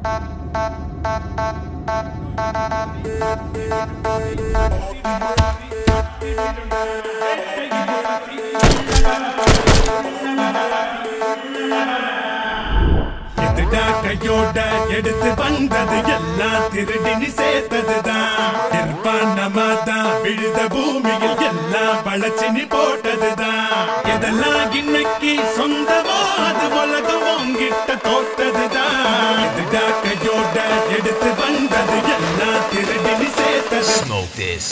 கையோட எடுத்து வந்தது எல்லாம் திருடினி சேர்த்ததுதான். நிர்வாணமாதான் விழுத பூமியில் எல்லாம் வளச்சினி போட்டதுதான். எதெல்லாம் இன்னைக்கு சொந்தமோ அது உலகம் உங்கிட்ட தோட்டதுதான். எதுடா கையோட எடுத்து வந்தது எல்லாம் திருடினி சேர்த்தது. Smoke this.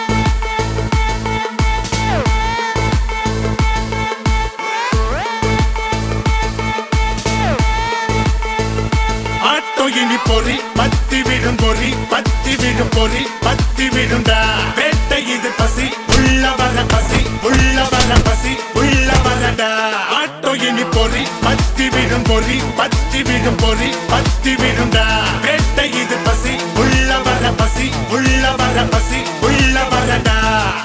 இனி பொறி பத்தி விடும் பொறி பத்தி விடும் பொறி பத்தி விடுண்டா. வேட்டை இது பசி உள்ள வர பசி உள்ள வர பசி உள்ள வரடா. ஆட்டோ இனி பொறி பத்தி விடும் பொறி பத்தி விடும் பொறி பத்தி விடுண்டா. வேட்டை இது பசி உள்ள வர பசி உள்ள வர பசி உள்ள வரடா.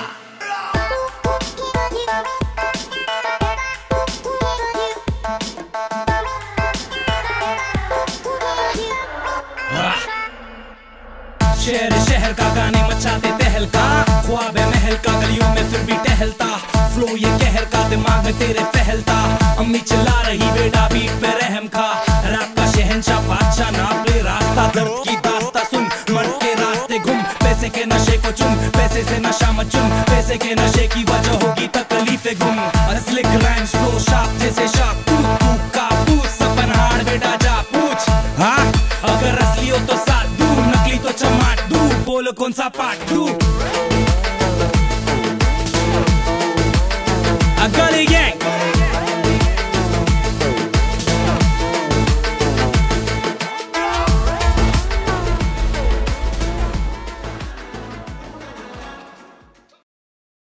शहर शहर का गाने मचाते तहलका. ख्वाब है महल का गलियों में फिर भी टहलता. फ्लो ये कहर का दिमाग में तेरे फहलता. अम्मी चिल्ला रही बेटा बीट पे रहम खा. रात का शहंशाह बादशाह नाप ले रास्ता. दर्द की दास्ता सुन मर्द के रास्ते घूम. पैसे के नशे को चुन पैसे से नशा मत चुन. पैसे के नशे की वजह होगी तकलीफे गुम. स्लिक राइम्स फ्लो शार्प जैसे शार्प. तू तू काबूस अपन हार बेटा जा पूछ. हाँ अगर असली हो तो साथ दू नकली तो चमाट दू. बोलो कौन सा पार्ट दू.